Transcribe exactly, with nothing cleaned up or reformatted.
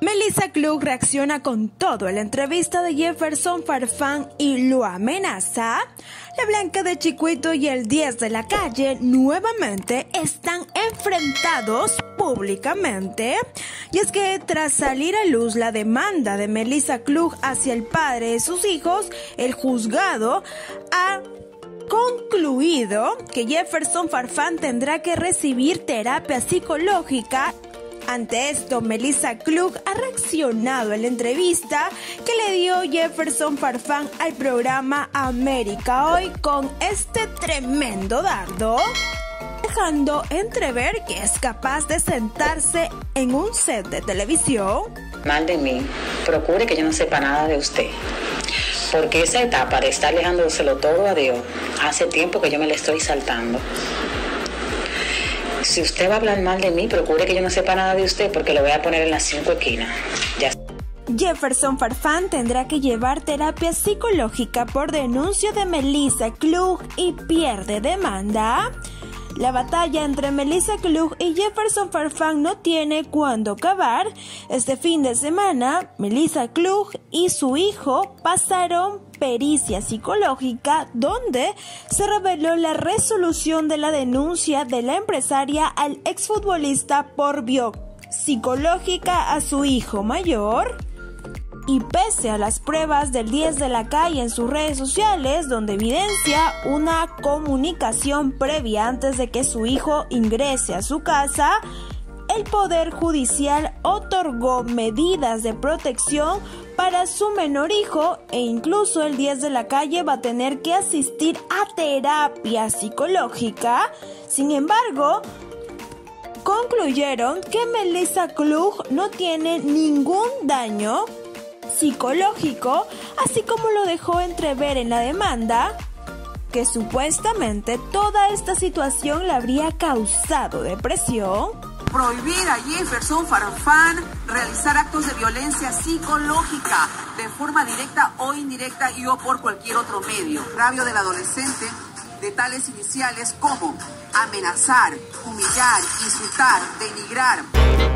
Melissa Klug reacciona con todo en la entrevista de Jefferson Farfán y lo amenaza. La Blanca de Chicuito y el diez de la calle nuevamente están enfrentados públicamente. Y es que tras salir a luz la demanda de Melissa Klug hacia el padre de sus hijos, el juzgado ha concluido que Jefferson Farfán tendrá que recibir terapia psicológica. Ante esto, Melissa Klug ha reaccionado en la entrevista que le dio Jefferson Farfán al programa América Hoy con este tremendo dardo, dejando entrever que es capaz de sentarse en un set de televisión. Mal de mí, procure que yo no sepa nada de usted, porque esa etapa de estar dejándoselo todo a Dios, hace tiempo que yo me la estoy saltando. Si usted va a hablar mal de mí, procure que yo no sepa nada de usted, porque lo voy a poner en las cinco esquinas. Ya. Jefferson Farfán tendrá que llevar terapia psicológica por denuncia de Melissa Klug y pierde demanda. La batalla entre Melissa Klug y Jefferson Farfán no tiene cuándo acabar. Este fin de semana, Melissa Klug y su hijo pasaron pericia psicológica, donde se reveló la resolución de la denuncia de la empresaria al exfutbolista por vía psicológica a su hijo mayor. Y pese a las pruebas del diez de la calle en sus redes sociales, donde evidencia una comunicación previa antes de que su hijo ingrese a su casa, el Poder Judicial otorgó medidas de protección para su menor hijo e incluso el diez de la calle va a tener que asistir a terapia psicológica. Sin embargo, concluyeron que Melissa Klug no tiene ningún daño psicológico, así como lo dejó entrever en la demanda, que supuestamente toda esta situación le habría causado depresión. Prohibir a Jefferson Farfán realizar actos de violencia psicológica de forma directa o indirecta y o por cualquier otro medio. Agravio del adolescente de tales iniciales como amenazar, humillar, insultar, denigrar.